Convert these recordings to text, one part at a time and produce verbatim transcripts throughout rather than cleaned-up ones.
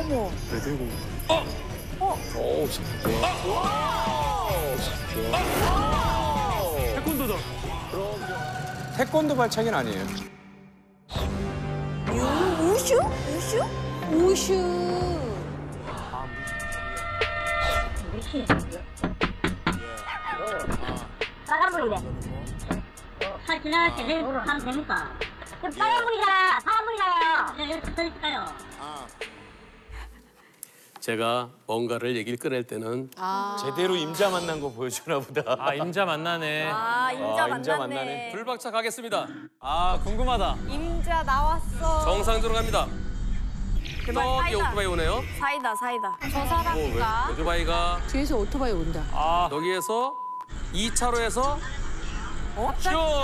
어머. 왜 들고? 어! 어? 오, 좋아. 태권도다. 태권도 발차기는 아니에요. 유, 우슈? 우슈? 우슈. 빨간불인데. 차 지나갈 때 내일 보러 가면 됩니까? 빨간불이잖아. 파란불이잖아요. 이렇게 서 있을까요? 제가 뭔가를 얘기를 꺼낼 때는 아. 제대로 임자 만난 거 보여주나 보다. 아 임자 만나네. 아, 임자 아, 만났네. 임자 만나네. 불박차 가겠습니다. 아 궁금하다. 임자 나왔어. 정상적으로 갑니다. 제발 저기 사이다. 오토바이 오네요. 사이다, 사이다. 저 사람인가? 오토바이가 뒤에서 오토바이 온다. 아 여기에서 이 차로에서 어?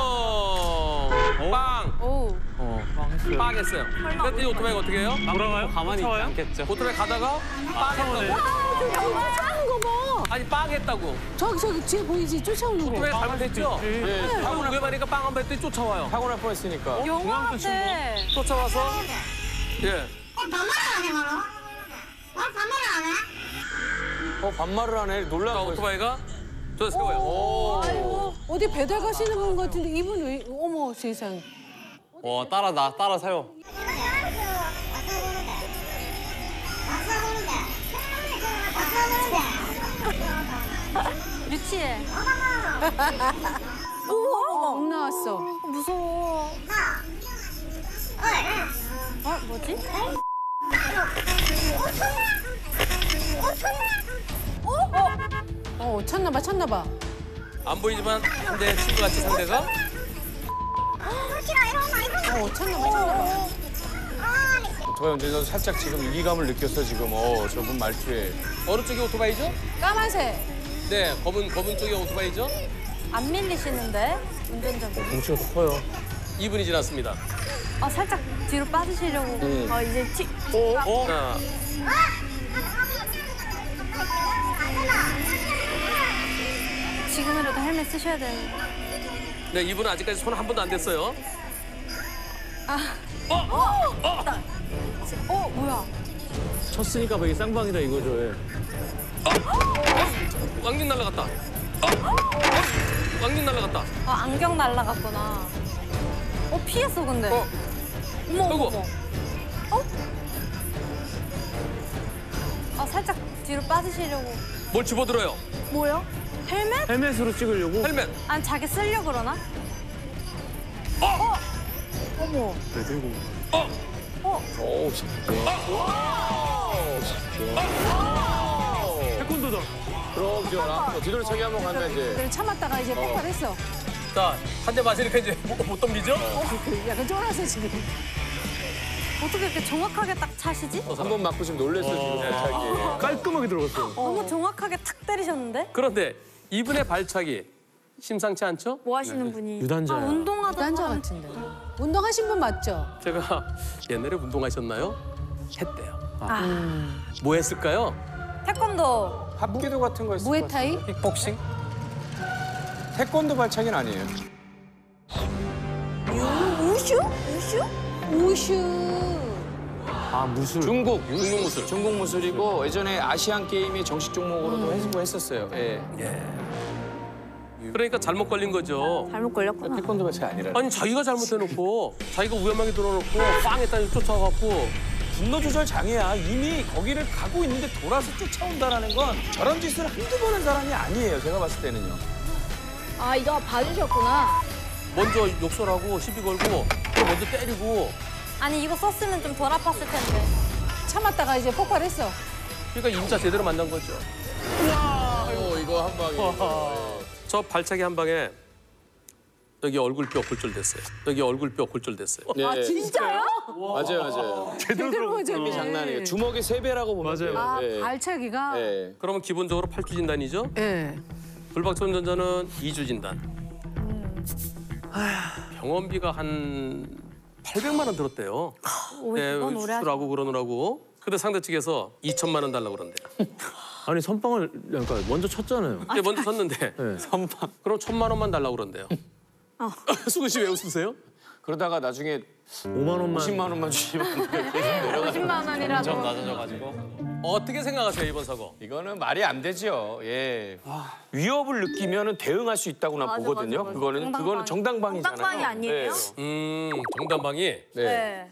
슝! 빵! 오. 어, 망했어요. 빵 했어요. 그랬더니 오토바이가 어떻게 해요? 돌아가요? 가만히 있지 않겠죠. 오토바이 가다가 빵 차원에. 했다고. 아, 저 쫓아오는 거 봐. 아니 빵 했다고. 저기 저기 뒤에 보이지? 쫓아오는 오토바이 거. 잘못했죠? 네, 타고 위험하니까 빵 한 번 했더니 쫓아와요. 사고 날 뻔했으니까. 영화 같아. 쫓아와서 예. 반말 안 해, 바로? 어, 반말 안 해? 어, 반말을 하네. 자, 놀라운 거. 오토바이가 저 세워요. 오. 아이고, 어디 배달 가시는 분 같은데 이분 왜? 어머 세상. 와 따라 나 따라 세요. 유치해. 어머, 옥 나왔어. 무서워. 어, 뭐지? 어, 쳤나봐, 쳤나봐. 안 보이지만 근데 친구같이 상대가 어, 쳤나봐, 쳤나봐. 오토바이 운전자도 살짝 지금 위기감을 느꼈어, 지금. 어, 저분 말투에. 어느 쪽이 오토바이죠? 까만색. 네, 검은 검은 쪽이 오토바이죠? 안 밀리시는데? 운전자분. 덩치가 더 커요. 이 분이 지났습니다. 아, 살짝 뒤로 빠지시려고. 음. 아, 이제 티. 어? 자, 지금이라도 헬멧 쓰셔야 되는데. 네, 이분은 아직까지 손 한 번도 안 댔어요. 어, 뭐야? 쳤으니까 이게 쌍방이다 이거죠. 예. 왕님 날라갔다. 왕님 날라갔다. 아, 안경 날라갔구나. 어, 피했어, 근데. 어. 어머, 어머, 아이고. 어머. 어? 아, 살짝 뒤로 빠지시려고. 뭘 집어들어요? 뭐야? 헬멧? 헬멧으로 찍으려고. 헬멧. 아니, 자기 쓰려고 그러나? 어! 어머. 왜 들고? 어! 오, 태권도다. 그럼 지원아. 어, 뒤돌차기 한번 가면 이제. 그래 참았다가 이제 폭발했어. 자, 한 대 맞으니까 이제 못, 못 덤비죠? 약간 쫄아서 지금. 어떻게 이렇게 정확하게 딱 차시지? 한 번 맞고 지금 놀랬어, 지금. 발차기. 깔끔하게 들어갔어요. 너무 정확하게 탁 때리셨는데? 그런데 이분의 발차기 심상치 않죠? 뭐 하시는 분이? 유단자야. 아, 운동하던 난자 사람. 같은데. 운동하신 분 맞죠? 제가 옛날에 운동하셨나요? 했대요. 아, 뭐 했을까요? 태권도. 합기도 같은 거 했을 것 무에타이? 킥복싱? 같아요. 태권도 발차기는 아니에요. 유, 우슈? 우슈? 우슈. 아 무술. 중국. 중국 무술. 중국 무술이고 예전에 아시안 게임의 정식 종목으로도 해보고 했었어요. 예. 그러니까 잘못 걸린 거죠. 잘못 걸렸구나. 태권도 발차기 아니라. 아니 자기가 잘못해놓고 자기가 위험하게 들어놓고 빵 했다니 쫓아가고 분노 조절 장애야. 이미 거기를 가고 있는데 돌아서 쫓아온다라는 건 저런 짓을 한두 번 한 사람이 아니에요. 제가 봤을 때는요. 아, 이거 봐주셨구나. 먼저 욕설하고 시비 걸고 또 먼저 때리고 아니, 이거 썼으면 좀 덜 아팠을 텐데. 참았다가 이제 폭발했어. 그러니까 임자 제대로 만난 거죠. 오, 이거 한 방에. 저 발차기 한 방에 여기 얼굴뼈 골절됐어요. 여기 얼굴뼈 골절됐어요. 예. 아 진짜요? 맞아요, 맞아요. 제대로 보죠. 이게 장난이에요. 주먹의 세 배라고 보면 맞아요. 돼요. 아 예. 발차기가. 예. 그러면 기본적으로 팔 주 진단이죠. 예. 불박차 운전자는 이 주 진단. 병원비가 한 팔백만 원 들었대요. 네, 이건 오래 하죠. 수술하고 그러느라고. 근데 상대 측에서 이천만 원 달라고 그런대요. 아니 선빵을 그러니까 먼저 쳤잖아요. 근데 먼저 섰는데 네. 그럼 천만 원만 달라고 그런대요. 수근 씨 왜 웃으세요? 그러다가 나중에 오만 원만. 오십만 원만 주시면 계속 내려가는 오십만 원이라도. 점 낮아져가지고. 어떻게 생각하세요 이번 사고? 이거는 말이 안 되죠. 예. 위협을 느끼면은 대응할 수 있다고 난 맞아, 보거든요. 맞아, 맞아. 그거는 정당방위. 그거는 정당방위잖아요. 정당방위 아니에요? 음 정당방위. 네. 네. 네.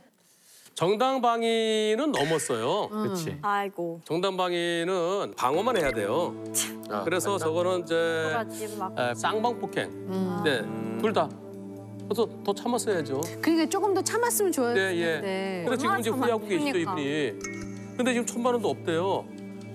정당방위는 넘었어요. 그렇지. 아이고. 정당방위는 방어만 해야 돼요. 아, 그래서 저거는 이제 가지 막. 에, 쌍방폭행. 네, 둘 다. 그래서 더 참았어야죠. 그러니까 조금 더 참았으면 좋았을 네, 예. 텐데. 그래서 지금 이제 얼마나 후회하고 계시죠 참았습니까? 이분이. 근데 지금 천만 원도 없대요.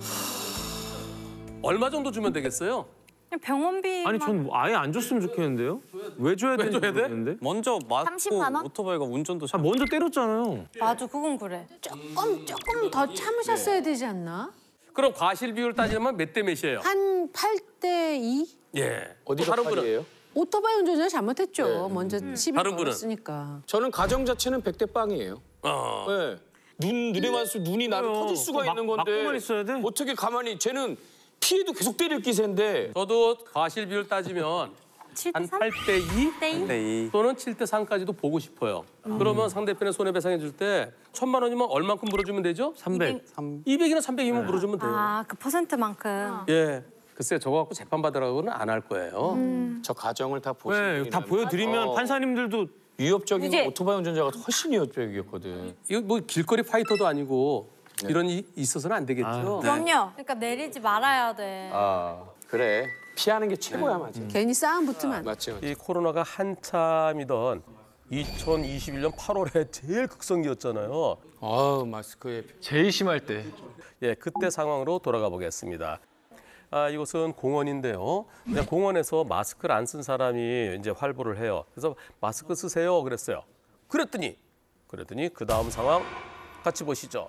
얼마 정도 주면 되겠어요? 그냥 병원비. 아니 전 아예 안 줬으면 좋겠는데요. 왜 줘야 왜 되는지 줘야 돼? 모르겠는데. 먼저 맞고 삼십만 원? 오토바이가 운전도 아 먼저 때렸잖아요. 맞아, 그건 그래. 조금 조금 더 참으셨어야 되지 않나? 그럼 과실 비율 따지면 몇 대 몇이에요? 한 팔 대 이? 예. 어디가 다른 분은? 팔이에요? 오토바이 운전자 잘못했죠. 네. 먼저 시비 다른 분은? 걸었으니까. 저는 가정 자체는 백 대 빵이에요. 어. 네. 눈 눈에만 수 눈이 나를 그래요. 터질 수가 막- 있는 건데 막고만 있어야 돼? 어떻게 가만히 쟤는 피해도 계속 때릴 기세인데 저도 과실 비율 따지면 칠 대 한 삼? 팔 대 이 대 이? 네, 이. 또는 칠 대 삼까지도 보고 싶어요. 그러면 상대편에 손해배상해 줄 때 천만 원이면 얼만큼 물어주면 되죠? 삼백. 이백이나 삼백이면 물어주면 돼요. 아, 그 퍼센트만큼. 예. 글쎄 저거 갖고 재판 받으라고는 안 할 거예요. 저 가정을 다 보시면 네, 다 보여드리면 어. 판사님들도 위협적인 이제- 오토바이 운전자가 훨씬 위협적이었거든. 이거 뭐 길거리 파이터도 아니고 이런 일이 있어서는 안 되겠죠. 그럼요. 그러니까 내리지 말아야 돼. 아 그래 피하는 게 최고야 맞아. 괜히 싸움 붙으면 안 돼. 맞지 맞지. 이 코로나가 한참이던 이천이십일 년 팔월에 제일 극성기였잖아요. 아 마스크에 제일 심할 때. 예, 그때 상황으로 돌아가 보겠습니다. 아, 이곳은 공원인데요. 근데 공원에서 마스크를 안 쓴 사람이 이제 활보를 해요. 그래서 마스크 쓰세요 그랬어요. 그랬더니 그랬더니 그 다음 상황 같이 보시죠.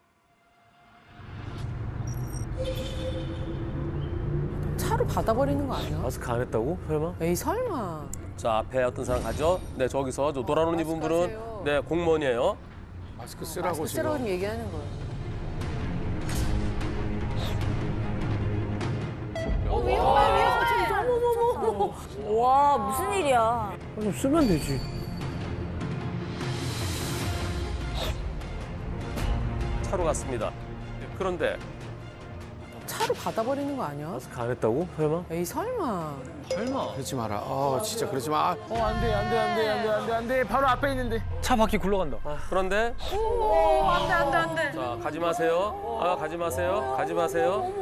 차로 받아버리는 거 아니야? 마스크 안 했다고? 설마? 에이 설마. 자, 앞에 어떤 사람 가죠? 네, 저기서 저 노란 옷 입은 분은 하세요. 네, 공무원이에요. 마스크 쓰라고 마스크 지금. 쓰라고 얘기하는 거야. 와, 무슨 일이야. 좀 쓰면 되지. 차로 갔습니다. 그런데 차로 받아버리는 거 아니야? 마스크 안 했다고? 설마? 에이 설마. 설마. 그러지 마라. 아 진짜 그러지 마. 어 안돼 안돼 안돼 안돼 안돼 안돼 바로 앞에 있는데. 차 바퀴 굴러간다. 그런데 오, 안 돼, 안 돼, 안 돼. 자, 가지 마세요. 아, 가지 마세요. 가지 마세요.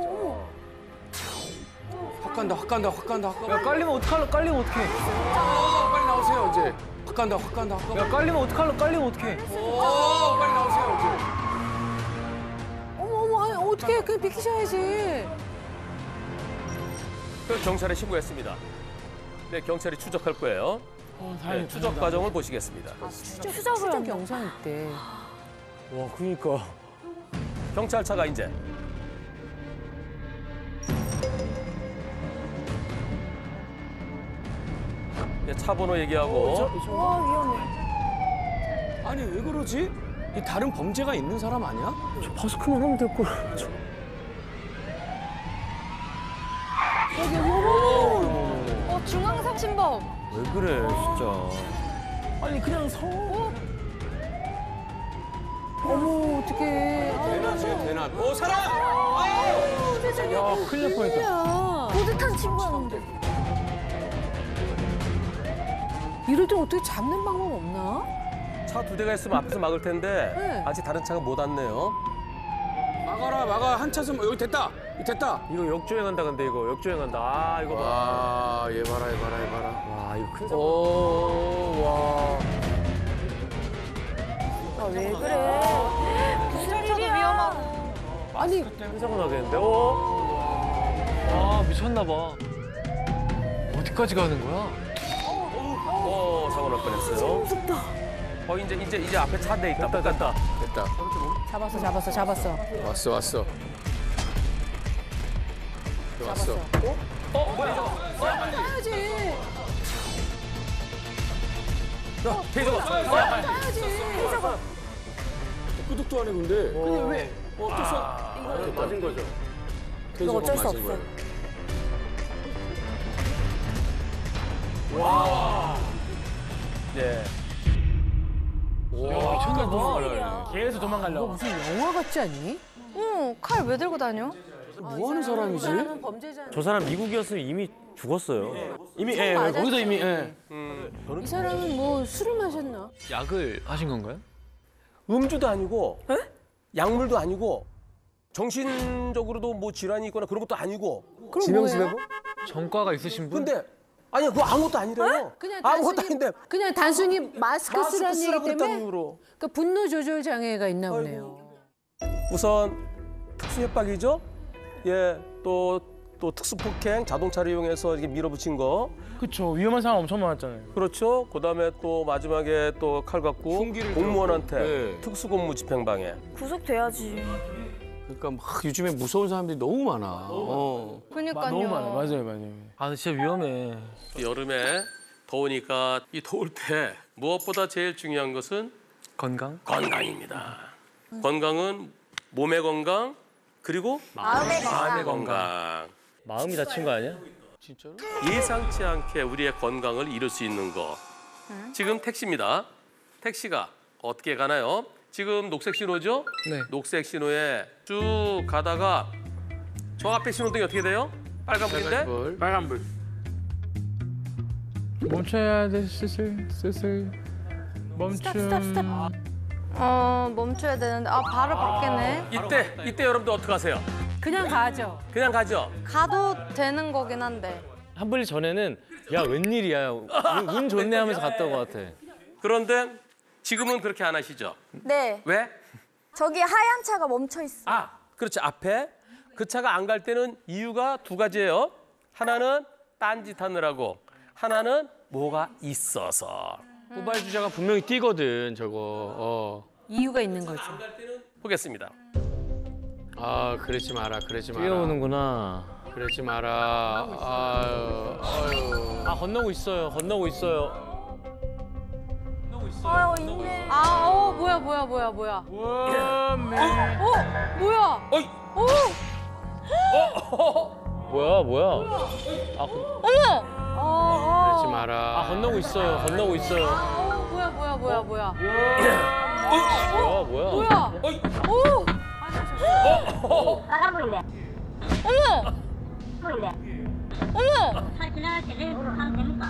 확 간다 확 간다 확 간다 확 간다. 야 깔리면 어떡할래? 깔리면 어떡해? 어, 빨리 나오세요 이제. 확 간다 확 간다 확 간다. 야 깔리면 어떡할래? 깔리면 어떡해? 오 빨리 나오세요 이제. 어머 어머 아니, 어떻게 그냥 비키셔야지. 그 경찰에 신고했습니다. 네, 경찰이 추적할 거예요. 네, 추적 과정을 보시겠습니다. 추적 추적 영상 있대. 와 그니까. 경찰차가 이제 네, 차 번호 얘기하고 아니 왜 그러지? 이 다른 범죄가 있는 사람 아니야? 저 마스크만 하면 될 걸. 어, 중앙사침범. 왜 그래 진짜. 아니 그냥 서. 어머 어떡해. 대낮이 대낮. 오 사람. 야 큰일 날 뻔했다. 야 뿌듯한 친구였는데. 이럴 때 어떻게 잡는 방법 없나? 차 두 대가 있으면 앞에서 막을 텐데 네. 아직 다른 차가 못 왔네요. 막아라 막아 한 차선 여기 됐다 여기 됐다. 이거 역주행한다 근데 이거 역주행한다. 아 이거 봐. 와얘 봐라 얘 봐라 얘 봐라. 와 이거 큰 사고. 오 와. 아, 왜 그래? 무슨 일이야? 위험하고. 아니 큰 사고 나겠는데? 어? 아 미쳤나 봐. 어디까지 가는 거야? 어, 사고 날 뻔했어요. 무섭다. 어, 이제 이제 이제 앞에 차 대 있다. 못 갔다. 됐다. 잡았어 잡았어 잡았어. 왔어 왔어. 왔어. 어, 뭐야 저거? 해야지. 야, 대저거. 해야지. 끄덕도 안 해 근데. 근데 왜? 어 어쩔 수 이거 맞은 거죠. 이거 어쩔 수 없어. 네. 미쳤나 봐. 계속 도망가려고. 무슨 영화 같지 않니? 응, 칼 왜 들고 다녀? 뭐 하는 사람이지? 사람은 범죄자. 저 사람 미국이었으면 이미 죽었어요. 이미 예, 예, 거기서 이미 예. 이 사람은 뭐 술을 마셨나? 약을 하신 건가요? 음주도 아니고 약물도 아니고 정신적으로도 뭐 질환이 있거나 그런 것도 아니고 그럼 뭐예요? 전과가 있으신 분? 근데 아니야 그거 아무것도 아니래요. 그냥 아무것도 단순히, 아닌데 그냥 단순히 마스크 마스크 쓰라는 쓰라고 얘기 그랬다는 때문에 이유로. 그러니까 분노 조절 장애가 있나 보네요. 우선 특수협박이죠. 예, 또, 또 특수폭행, 자동차를 이용해서 이렇게 밀어붙인 거. 그쵸. 위험한 상황 엄청 많았잖아요. 그렇죠. 그다음에 또 마지막에 또 칼 갖고 흉기를 공무원한테 네. 특수공무 집행방해. 구속돼야지. 그러니까 막 요즘에 무서운 사람들이 너무 많아. 어. 그니까요. 너무 많아요. 맞아요, 맞아요. 아, 근데 진짜 위험해. 여름에 더우니까 이 더울 때 무엇보다 제일 중요한 것은 건강? 건강입니다. 건강은 몸의 건강 그리고 마음의 건강. 마음의 건강. 마음이 다친 거 아니야? 진짜로? 예상치 않게 우리의 건강을 잃을 수 있는 거. 지금 택시입니다. 택시가 어떻게 가나요? 지금 녹색 신호죠? 네. 녹색 신호에 쭉 가다가 저 앞에 신호등이 어떻게 돼요? 빨간불인데? 빨간불. 멈춰야 돼, 슬슬, 슬슬. 멈춤. 스탑, 스탑, 스탑. 어, 멈춰야 되는데. 아, 발을 받겠네. 이때, 이때 여러분들 어떻게 하세요? 그냥 가죠. 그냥 가죠? 가도 되는 거긴 한데. 한 분이 전에는 야, 웬일이야. 운, 운 좋네 하면서 갔던 것 같아. 그런데 지금은 그렇게 안 하시죠? 네, 왜? 저기 하얀 차가 멈춰 있어. 아, 그렇지. 앞에 그 차가 안 갈 때는 이유가 두 가지예요. 하나는 딴짓 하느라고, 하나는 뭐가 있어서. 후발주자가 분명히 뛰거든 저거. 어. 이유가 있는 거죠. 보겠습니다. 아 그러지 마라, 그러지 마라. 뛰어오는구나. 그러지 마라. 아유, 아유. 아, 건너고 있어요. 건너고 있어요. 아, 있네. 아, 어, 뭐야, 뭐야, 뭐야, 뭐야. 어, 뭐야. 어이! 뭐야, 뭐야? 아, 건- 어머! 어, 어. 그러지 마라. 아, 건너고 있어요. 건너고 있어요. 아, 어, 뭐야, 뭐야, 뭐야, 뭐야. 뭐야, 뭐야? 뭐야? 어이! 오! 빨간불인데. 어머! 불인데. 어머! 차 지나갈 때 내부로 하면 됩니까?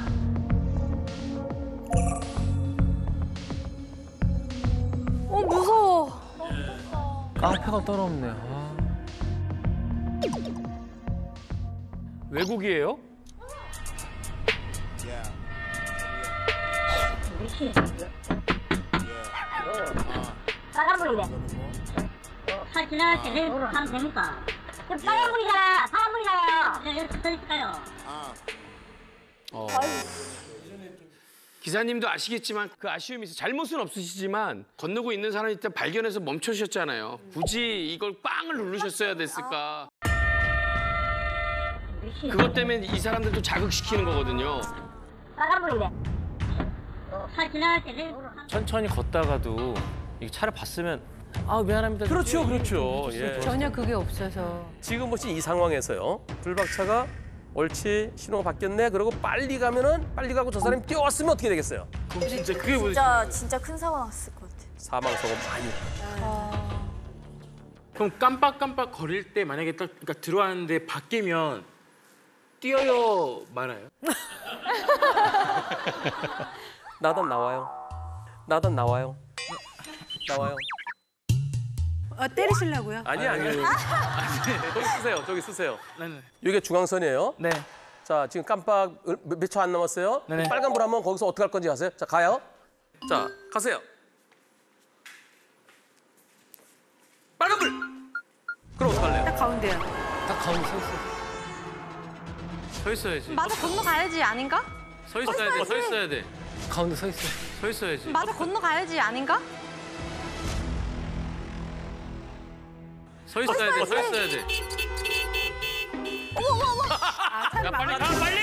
어, 무서워. 카페가 따로 없네. 아. 외국이에요? 빨간불인데. 차 지나갈 때 내부로 하면 됩니까? 빨간불이잖아. 파란불이잖아요. 이렇게 서 있을까요? 어. 기사님도 아시겠지만 그 아쉬움이 있어. 잘못은 없으시지만 건너고 있는 사람이 일단 발견해서 멈춰주셨잖아요. 굳이 이걸 빵을 누르셨어야 됐을까. 그것 때문에 이 사람들도 자극시키는 거거든요. 빨간불인데. 차 지나갈 때 내부로 하면 천천히 걷다가도 이 차를 봤으면 아, 미안합니다. 그렇죠, 그렇죠. 예. 전혀 그게 없어서. 지금 보신 이 상황에서요. 불박차가 옳지, 신호가 바뀌었네. 그러고 빨리 가면은 빨리 가고 저 사람이 뛰어왔으면 어떻게 되겠어요? 진짜 그게 뭐 진짜 진짜 큰 사고 났을 것 같아. 사망사고 많이. 그럼 깜빡깜빡 거릴 때 만약에 딱 그러니까 들어왔는데 바뀌면 뛰어요 말아요? 나단 나와요. 나단 나와요. 나와요. 아, 때리시려고요? 아니 아니요. 저기 쓰세요. 저기 쓰세요. 네네. 이게 중앙선이에요. 네. 자, 지금 깜빡 몇 초 안 남았어요. 네네. 빨간불 하면 거기서 어떻게 할 건지 아세요? 자, 가요. 자, 가세요. 빨간불. 그럼 어떡할래요? 딱 가운데야. 딱 가운데 서 있어. 서 있어야지. 맞아, 건너가야지, 아닌가? 서 있어야 돼. 서 있어야 돼. 가운데 서 있어. 서 있어야지. 맞아, 건너가야지, 아닌가? 서 있어야 돼. 서 있어야 돼. 야, 빨리 가, 빨리!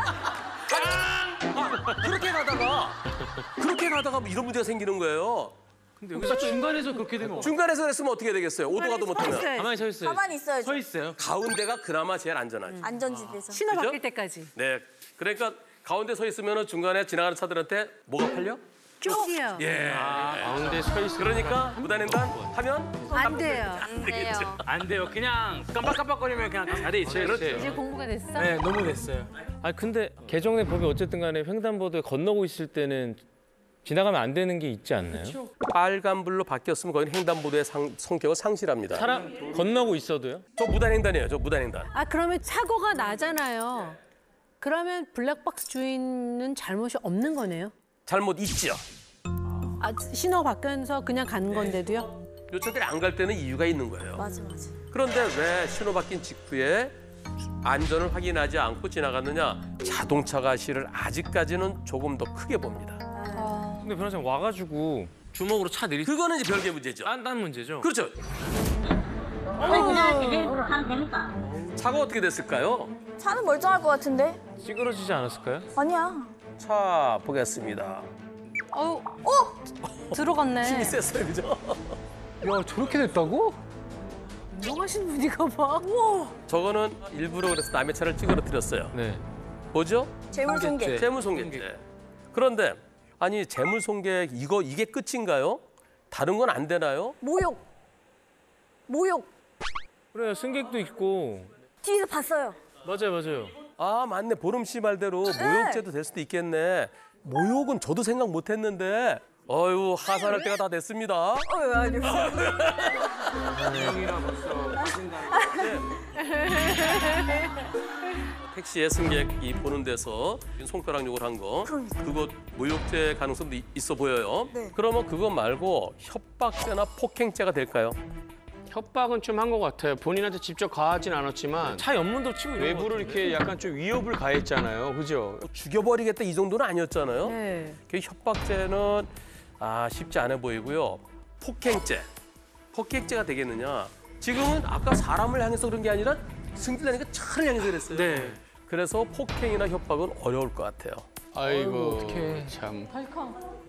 그렇게 가다가 그렇게 가다가 이런 문제가 생기는 거예요. 근데 여기서 중간에서 그렇게 되면 중간에서 그랬으면 어떻게 되겠어요? 오도가도 못하면. 가만히 서 있어요. 가만히 있어야죠. 서 있어요. 가운데가 그나마 제일 안전하죠. 안전지대에서. 신호 그죠? 바뀔 때까지. 네, 그러니까 가운데 서 있으면 중간에 지나가는 차들한테 뭐가 팔려? 쪽이요. 예. 가운데 서 있어. 그러니까 무단횡단 하면 안 돼요. 안 돼요. 안 돼요. 그냥 깜빡깜빡거리면 그냥 자리에 있어요. 그렇지. 이제 공부가 됐어? 네, 너무 됐어요. 아 근데 개정된 법이 어쨌든 간에 횡단보도에 건너고 있을 때는 지나가면 안 되는 게 있지 않나요? 빨간불로 바뀌었으면 거기는 횡단보도의 상, 성격을 상실합니다. 사람 건너고 있어요? 저 무단횡단이에요. 저 무단횡단. 아 그러면 사고가 나잖아요. 그러면 블랙박스 주인은 잘못이 없는 거네요? 잘못 있죠. 아 신호 바뀌면서 그냥 간 건데도요? 요청들이 안 갈 때는 이유가 있는 거예요. 맞아 맞아. 그런데 왜 신호 바뀐 직후에 안전을 확인하지 않고 지나갔느냐? 자동차가 시를 아직까지는 조금 더 크게 봅니다. 근데 변호사님 와가지고 주먹으로 차 내리. 그거는 이제 별개 문제죠. 딴, 딴 문제죠. 그렇죠. 확인할 때 내부로 하면 됩니까? 차가 어떻게 됐을까요? 차는 멀쩡할 것 같은데? 찌그러지지 않았을까요? 아니야. 차 보겠습니다. 어우, 들어갔네. 힘이 셌어요, 그죠? 야 저렇게 됐다고? 운동하시는 분이가 봐. 우와. 저거는 일부러 그래서 남의 차를 찌그러뜨렸어요. 네. 뭐죠? 재물손괴. 재물손괴죄. 그런데 아니 재물손괴 이거 이게 끝인가요? 다른 건 안 되나요? 모욕. 모욕. 그래 승객도 있고. 뒤에서 봤어요. 맞아요 맞아요. 아 맞네 보름 씨 말대로 모욕죄도 될 수도 있겠네. 모욕은 저도 생각 못했는데 어유 하산할 때가 다 됐습니다. 어, 왜 아니요? 택시에 승객이 보는 데서 손가락 욕을 한 거 그거 모욕죄 가능성도 이- 있어 보여요. 네. 그러면 그거 말고 협박죄나 폭행죄가 될까요? 협박은 좀 한 것 같아요. 본인한테 직접 가하진 않았지만 차 옆문도 치고 이런 거 외부를 이렇게 약간 좀 위협을 가했잖아요. 그죠? 죽여버리겠다 이 정도는 아니었잖아요. 네. 그 협박죄는 아 쉽지 않아 보이고요. 폭행죄, 폭행죄가 되겠느냐? 지금은 아까 사람을 향해서 그런 게 아니라 승질나니까 차를 향해서 그랬어요. 네. 그래서 폭행이나 협박은 어려울 것 같아요. 아이고, 참. 발칸.